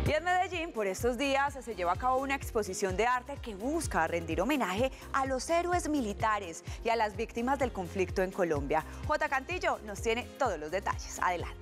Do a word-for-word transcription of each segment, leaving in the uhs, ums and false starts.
Y en Medellín, por estos días, se lleva a cabo una exposición de arte que busca rendir homenaje a los héroes militares y a las víctimas del conflicto en Colombia. J. Cantillo nos tiene todos los detalles. Adelante.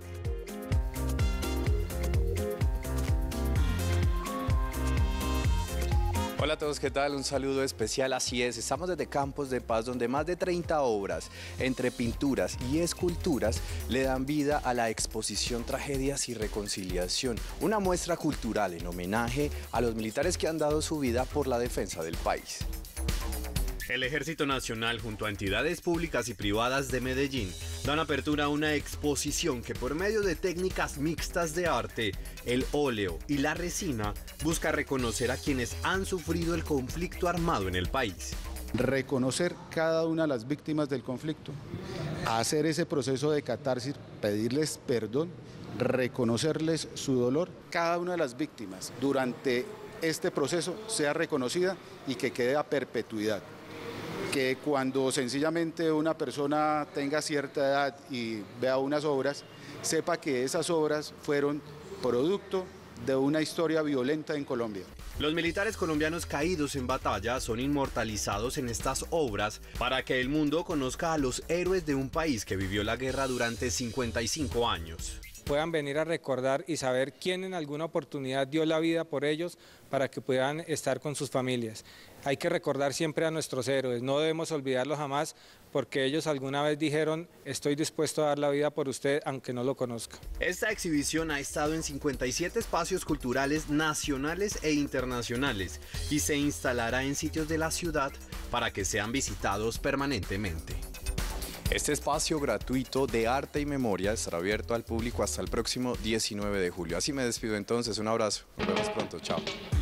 Hola a todos, ¿qué tal? Un saludo especial. Así es, estamos desde Campos de Paz, donde más de treinta obras, entre pinturas y esculturas, le dan vida a la exposición Tragedias y Reconciliación, una muestra cultural en homenaje a los militares que han dado su vida por la defensa del país. El Ejército Nacional, junto a entidades públicas y privadas de Medellín, dan apertura a una exposición que, por medio de técnicas mixtas de arte, el óleo y la resina, busca reconocer a quienes han sufrido el conflicto armado en el país. Reconocer cada una de las víctimas del conflicto, hacer ese proceso de catarsis, pedirles perdón, reconocerles su dolor. Cada una de las víctimas durante este proceso sea reconocida y que quede a perpetuidad. Que cuando sencillamente una persona tenga cierta edad y vea unas obras, sepa que esas obras fueron producto de una historia violenta en Colombia. Los militares colombianos caídos en batalla son inmortalizados en estas obras para que el mundo conozca a los héroes de un país que vivió la guerra durante cincuenta y cinco años. Puedan venir a recordar y saber quién en alguna oportunidad dio la vida por ellos para que puedan estar con sus familias. Hay que recordar siempre a nuestros héroes, no debemos olvidarlos jamás, porque ellos alguna vez dijeron: estoy dispuesto a dar la vida por usted aunque no lo conozca. Esta exhibición ha estado en cincuenta y siete espacios culturales nacionales e internacionales y se instalará en sitios de la ciudad para que sean visitados permanentemente. Este espacio gratuito de arte y memoria estará abierto al público hasta el próximo diecinueve de julio. Así me despido entonces, un abrazo, nos vemos pronto, chao.